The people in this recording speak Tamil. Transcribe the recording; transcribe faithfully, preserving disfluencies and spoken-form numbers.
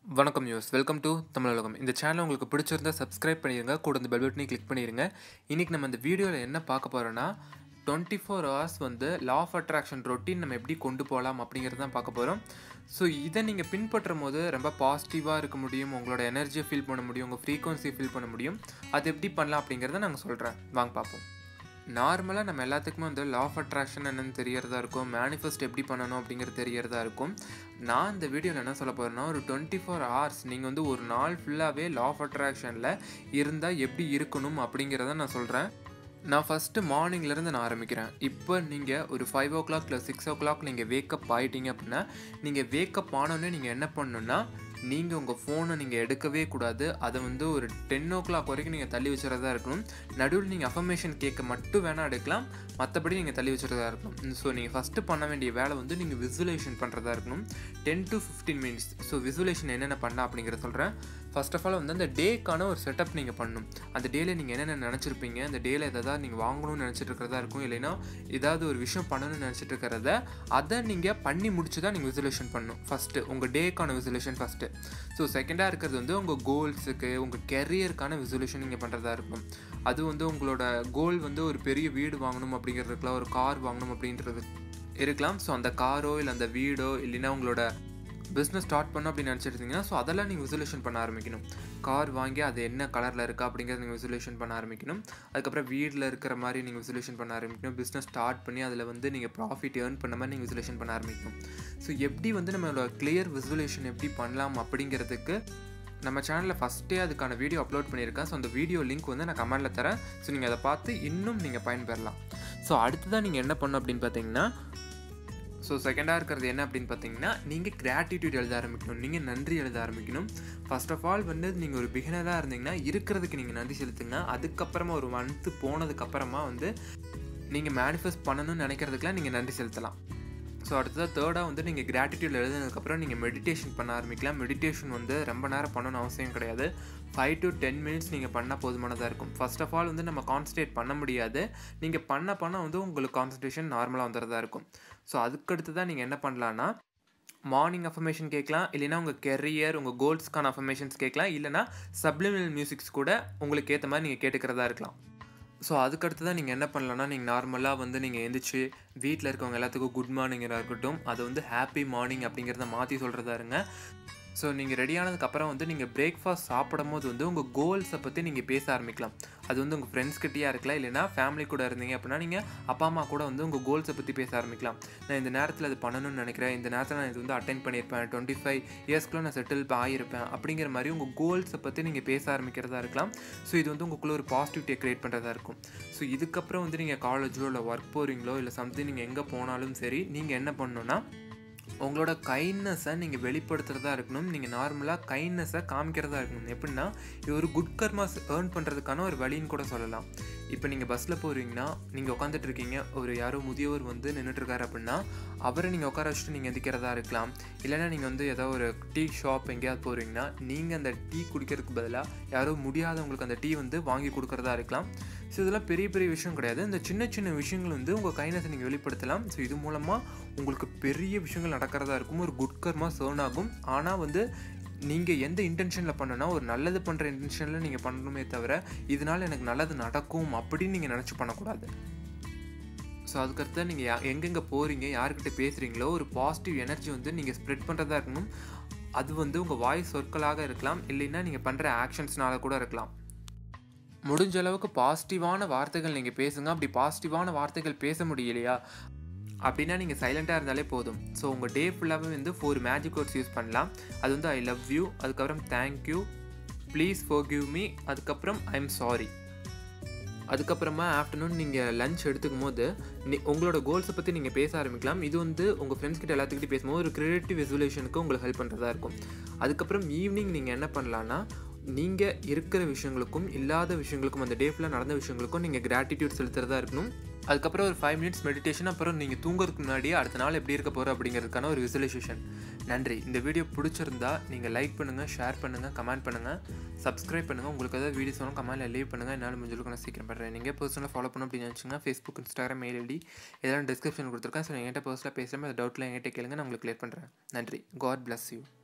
வணக்கம் யூஸ் வெல்கம் டு தமிழ் உலகம். இந்த சேனல் உங்களுக்கு பிடிச்சிருந்தா சப்ஸ்கிரைப் பண்ணிடுங்க, கூட இந்த பெல் பட்டனையும் கிளிக் பண்ணிடுங்க. இன்றைக்கி நம்ம இந்த வீடியோவில் என்ன பார்க்க போகிறோன்னா, டுவெண்ட்டி ஃபோர் ஹவர்ஸ் வந்து லா ஆஃப் அட்ராக்ஷன் ரொட்டீன் நம்ம எப்படி கொண்டு போகலாம் அப்படிங்கிறது தான் பார்க்க போகிறோம். ஸோ இதை நீங்கள் பின்பற்றும் போது ரொம்ப பாசிட்டிவாக இருக்க முடியும், உங்களோட எனர்ஜியை ஃபீல் பண்ண முடியும், உங்கள் ஃப்ரீக்வன்சியை ஃபீல் பண்ண முடியும். அது எப்படி பண்ணலாம் அப்படிங்கிறத நாங்கள் சொல்கிறேன், வாங்க பார்ப்போம். நார்மலாக நம்ம எல்லாத்துக்குமே வந்து லா ஆஃப் அட்ராக்ஷன் என்னென்னு தெரியறதா இருக்கும், மேனிஃபெஸ்ட் எப்படி பண்ணணும் அப்படிங்கிறது தெரியறதா இருக்கும். நான் இந்த வீடியோவில் என்ன சொல்ல போகிறேன்னா, ஒரு டுவெண்ட்டி ஃபோர் ஹவர்ஸ் நீங்கள் வந்து ஒரு நாள் ஃபுல்லாகவே லா ஆஃப் அட்ராக்ஷனில் இருந்தால் எப்படி இருக்கணும் அப்படிங்கிறத நான் சொல்கிறேன். நான் ஃபஸ்ட்டு மார்னிங்லேருந்து நான் ஆரம்பிக்கிறேன். இப்போ நீங்கள் ஒரு ஃபைவ் ஓ கிளாக் இல்லை சிக்ஸ் ஓ கிளாக் நீங்கள் வேக்கப் ஆகிட்டீங்க அப்படின்னா, நீங்கள் வேக்கப் ஆனோடனே நீங்கள் என்ன பண்ணணுன்னா, நீங்கள் உங்கள் ஃபோனை நீங்கள் எடுக்கவே கூடாது. அதை வந்து ஒரு டென் ஓ கிளாக் வரைக்கும் நீங்கள் தள்ளி வச்சுறதா இருக்கணும். நடுவில் நீங்கள் அஃபர்மேஷன் கேட்க மட்டும் வேணால் எடுக்கலாம், மற்றபடி நீங்கள் தள்ளி வச்சுறதா இருக்கணும். ஸோ நீங்கள் ஃபஸ்ட்டு பண்ண வேண்டிய வேலை வந்து நீங்கள் விசுவலேஷன் பண்ணுறதா இருக்கணும், ten to fifteen minutes. So visualization என்னென்ன பண்ணலாம் அப்படிங்கிறத சொல்கிறேன். ஃபர்ஸ்ட் ஆஃப் ஆல் வந்து அந்த டேக்கான ஒரு செட்டப் நீங்கள் பண்ணணும். அந்த டேயில் நீங்கள் என்னென்ன நினச்சிருப்பீங்க, அந்த டேயில் எதாவது நீங்கள் வாங்கணும்னு நினச்சிட்டு இருக்கிறதா இருக்கும், இல்லைன்னா ஏதாவது ஒரு விஷயம் பண்ணணும்னு நினச்சிட்டு இருக்கிறத அதை நீங்கள் பண்ணி முடிச்சு தான் நீங்கள் விசுவலேஷன் பண்ணணும். ஃபஸ்ட்டு உங்கள் டேக்கான விசுவலேஷன் ஃபஸ்ட்டு. ஸோ செகண்டாக இருக்கிறது வந்து உங்கள் கோல்ஸுக்கு, உங்கள் கெரியருக்கான விசுவலேஷன் நீங்கள் பண்ணுறதா இருக்கும். அது வந்து உங்களோட கோல் வந்து ஒரு பெரிய வீடு வாங்கணும் அப்படிங்கிறதுக்குலாம், ஒரு கார் வாங்கணும் அப்படின்றது இருக்கலாம். ஸோ அந்த காரோ இல்லை அந்த வீடோ, இல்லைன்னா உங்களோட பிஸ்னஸ் ஸ்டார்ட் பண்ணணும் அப்படின்னு நினச்சிருந்தீங்கன்னா, ஸோ அதெல்லாம் நீங்கள் விசுவலேஷன் பண்ண ஆரம்பிக்கணும். கார் வாங்கி அது என்ன கலரில் இருக்கா அப்படிங்கிறத நீங்கள் விசுவலேஷன் பண்ண ஆரம்பிக்கணும். அதுக்கப்புறம் வீட்டில் இருக்கிற மாதிரி நீங்கள் விசுவலேஷன் பண்ண ஆரம்பிக்கணும். பிஸ்னஸ் ஸ்டார்ட் பண்ணி அதில் வந்து நீங்கள் ப்ராஃபிட் ஏர்ன் பண்ண மாதிரி நீங்கள் விசுவலேஷன் பண்ண ஆரம்பிக்கணும். ஸோ எப்படி வந்து நம்மளோட கிளியர் விசுவலேஷன் எப்படி பண்ணலாம் அப்படிங்கிறதுக்கு நம்ம சேனலில் ஃபஸ்ட்டே அதுக்கான வீடியோ அப்லோட் பண்ணியிருக்கேன். ஸோ அந்த வீடியோ லிங்க் வந்து நான் கமெண்டில் தரேன். ஸோ நீங்கள் அதை பார்த்து இன்னும் நீங்கள் பயன்பெறலாம். ஸோ அடுத்ததான் நீங்கள் என்ன பண்ணணும் அப்படின்னு பார்த்தீங்கன்னா, ஸோ செகண்டாக இருக்கிறது என்ன அப்படின்னு பார்த்தீங்கன்னா, நீங்கள் கிராட்டிடியூட் எழுத ஆரம்பிக்கணும், நீங்கள் நன்றி எழுத ஆரம்பிக்கணும். ஃபர்ஸ்ட் ஆஃப் ஆல் வந்து நீங்கள் ஒரு பிகினராக இருந்தீங்கன்னா இருக்கிறதுக்கு நீங்கள் நன்றி செலுத்துங்க. அதுக்கப்புறமா ஒரு மந்த்து போனதுக்கப்புறமா வந்து நீங்கள் மேனிஃபெஸ்ட் பண்ணணும்னு நினைக்கிறதுக்கெலாம் நீங்கள் நன்றி செலுத்தலாம். ஸோ அடுத்ததாக தேர்டாக வந்து நீங்கள் கிராட்டிடியூட் எழுதுனதுக்கப்புறம் நீங்கள் மெடிடேஷன் பண்ண ஆரம்பிக்கலாம். மெடிடேஷன் வந்து ரொம்ப நேரம் பண்ணணும்னு அவசியம் கிடையாது, ஃபைவ் டு டென் மினிட்ஸ் நீங்கள் பண்ணால் போதுமானதாக இருக்கும். ஃபர்ஸ்ட் ஆஃப் ஆல் வந்து நம்ம கான்சன்ட்ரேட் பண்ண முடியாது, நீங்கள் பண்ண பண்ண வந்து உங்களுக்கு கான்சன்ட்ரேஷன் நார்மலாக வந்துடுறதா இருக்கும். ஸோ அதுக்கடுத்து தான் நீங்கள் என்ன பண்ணலான்னா, மார்னிங் அஃபர்மேஷன் கேட்கலாம், இல்லைனா உங்கள் கெரியர், உங்கள் கோல்ஸ்க்கான அஃபர்மேஷன்ஸ் கேட்கலாம், இல்லைனா சப்ளிமினல் மியூசிக்ஸ் கூட உங்களுக்கு ஏற்ற மாதிரி நீங்கள் கேட்டுக்கிறதா இருக்கலாம். ஸோ அதுக்கடுத்து தான் நீங்கள் என்ன பண்ணலான்னா, நீங்கள் நார்மலாக வந்து நீங்கள் எழுந்திரிச்சு வீட்டில் இருக்கவங்க எல்லாத்துக்கும் குட் மார்னிங்காக இருக்கட்டும், அதை வந்து ஹாப்பி மார்னிங் அப்படிங்கிறத மாற்றி சொல்கிறதா இருங்க. ஸோ நீங்கள் ரெடியானதுக்கப்புறம் வந்து நீங்கள் பிரேக்ஃபாஸ்ட் சாப்பிடும் போது வந்து உங்கள் கோல்ஸை பற்றி நீங்கள் பேச ஆரம்பிக்கலாம். அது வந்து உங்கள் ஃப்ரெண்ட்ஸ் கிட்டேயா இருக்கலாம், இல்லைனா ஃபேமிலி கூட இருந்தீங்க அப்படின்னா நீங்கள் அப்பா அம்மா கூட வந்து உங்கள் கோல்ஸை பற்றி பேச ஆரம்பிக்கலாம். நான் இந்த நேரத்தில் அது பண்ணணும்னு நினைக்கிறேன், இந்த நேரத்தில் நான் இது வந்து அட்டென்ட் பண்ணியிருப்பேன், டுவெண்ட்டி ஃபைவ் இயர்ஸ்க்குள்ளே நான் செட்டில் ஆகியிருப்பேன் அப்படிங்கிற மாதிரி உங்கள் கோல்ஸை பற்றி நீங்கள் பேச ஆரம்பிக்கிறதா இருக்கலாம். ஸோ இது வந்து உங்களுக்குள்ளே ஒரு பாசிட்டிவிட்டியை க்ரியேட் பண்ணுறதா இருக்கும். ஸோ இதுக்கப்புறம் வந்து நீங்கள் காலேஜோ இல்லை ஒர்க் போகிறீங்களோ இல்லை சம்திங் நீங்கள் எங்கே போனாலும் சரி, நீங்கள் என்ன பண்ணணுன்னா, உங்களோட கைண்ட்னஸை நீங்கள் வெளிப்படுத்துகிறதா இருக்கணும். நீங்கள் நார்மலாக கைண்ட்னஸை காமிக்கிறதா இருக்கணும். எப்படின்னா, இது ஒரு குட் கர்மாஸ் ஏர்ன் பண்ணுறதுக்கான ஒரு வழின்னு கூட சொல்லலாம். இப்போ நீங்கள் பஸ்ஸில் போகிறீங்கன்னா, நீங்கள் உட்காந்துட்டு இருக்கீங்க, ஒரு யாரோ முதியவர் வந்து நின்றுட்டுருக்காரு அப்படின்னா அவரை நீங்கள் உட்கார வச்சுட்டு நீங்கள் எந்திக்கிறதா இருக்கலாம். இல்லைனா நீங்கள் வந்து ஏதோ ஒரு டீ ஷாப் எங்கேயாவது போகிறீங்கன்னா, நீங்கள் அந்த டீ குடிக்கிறதுக்கு பதிலாக யாரோ முடியாதவங்களுக்கு அந்த டீ வந்து வாங்கி கொடுக்குறதா இருக்கலாம். ஸோ இதெல்லாம் பெரிய பெரிய விஷயம் கிடையாது. இந்த சின்ன சின்ன விஷயங்கள் வந்து உங்கள் கைண்ட்னஸை நீங்கள் வெளிப்படுத்தலாம். ஸோ இது மூலமாக உங்களுக்கு பெரிய விஷயங்கள் நடக்கிறதா இருக்கும், ஒரு குட் கர்மா ஏர்ன் ஆகும். ஆனால் வந்து நீங்கள் எந்த இன்டென்ஷனில் பண்ணனா, ஒரு நல்லது பண்ணுற இன்டென்ஷனில் நீங்கள் பண்ணணுமே தவிர, இதனால் எனக்கு நல்லது நடக்கும் அப்படின்னு நீங்கள் நினச்சி பண்ணக்கூடாது. ஸோ அதுக்கடுத்து நீங்கள் எங்கெங்கே போகிறீங்க, யார்கிட்ட பேசுகிறீங்களோ, ஒரு பாசிட்டிவ் எனர்ஜி வந்து நீங்கள் ஸ்ப்ரெட் பண்ணுறதா இருக்கணும். அது வந்து உங்கள் வாய்ஸ் சொற்களாக இருக்கலாம், இல்லைன்னா நீங்கள் பண்ணுற ஆக்ஷன்ஸ்னால கூட இருக்கலாம். முடிஞ்ச அளவுக்கு பாசிட்டிவான வார்த்தைகள் நீங்கள் பேசுங்க. அப்படி பாசிட்டிவான வார்த்தைகள் பேச முடியலையா அப்படின்னா நீங்கள் சைலண்ட்டாக இருந்தாலே போதும். ஸோ உங்கள் டே ஃபுல்லாகவே வந்து ஃபோர் மேஜிக் வேர்ட்ஸ் யூஸ் பண்ணலாம். அது வந்து ஐ லவ் யூ, அதுக்கப்புறம் தேங்க்யூ, ப்ளீஸ் ஃபர்கிவ் மீ, அதுக்கப்புறம் ஐ எம் சாரி. அதுக்கப்புறமா ஆஃப்டர்நூன் நீங்கள் லஞ்ச் எடுத்துக்கும் போது நீ உங்களோட கோல்ஸை பற்றி நீங்கள் பேச ஆரம்பிக்கலாம். இது வந்து உங்கள் ஃப்ரெண்ட்ஸ் கிட்ட எல்லாத்துக்கிட்டையும் பேசும்போது ஒரு க்ரியேட்டிவ் விசுவலேஷனுக்கு உங்களுக்கு ஹெல்ப் பண்ணுறதா இருக்கும். அதுக்கப்புறம் ஈவினிங் நீங்கள் என்ன பண்ணலான்னா, நீங்கள் இருக்கிற விஷயங்களுக்கும் இல்லாத விஷயங்களுக்கும், அந்த டே ஃபுல்லாக நடந்த விஷயங்களுக்கும் நீங்கள் கிராட்டிடியூட் செலுத்துறதா இருக்கணும். அதுக்கப்புறம் ஒரு ஃபைவ் மினிட்ஸ் மெடிடேஷன், அப்புறம் நீங்கள் தூங்குறதுக்கு முன்னாடியே அடுத்த நாள் எப்படி இருக்க போகிறோம் அப்படிங்கிறதுக்கான ஒரு விசுவலைசேஷன். நன்றி. இந்த வீடியோ பிடிச்சிருந்தா நீங்கள் லைக் பண்ணுங்கள், ஷேர் பண்ணுங்கள், கமெண்ட் பண்ணுங்கள், சப்ஸ்கிரைப் பண்ணுங்கள். உங்களுக்கு ஏதாவது வீடியோஸ் வேணும் கமெண்ட்டில் லீவ் பண்ணுங்கள். என்னால் முடிஞ்சளவுக்கு நான் சீக்கிரம் பண்ணுறேன். நீங்கள் பர்சனலாக ஃபாலோ பண்ணணும் அப்படின்னு நினச்சிங்கன்னா ஃபேஸ்புக், இன்ஸ்டாகிராம், மெயில் ஐடி இதெல்லாம் டிஸ்கிரிப்ஷன் கொடுத்துருக்கேன். ஸோ என்கிட்ட பர்சனலாக பேசுகிறேன், அந்த டவுட்டில் என்கிட்ட கேளுங்க, நான் உங்களுக்கு கிளியர் பண்ணுறேன். நன்றி. God bless you.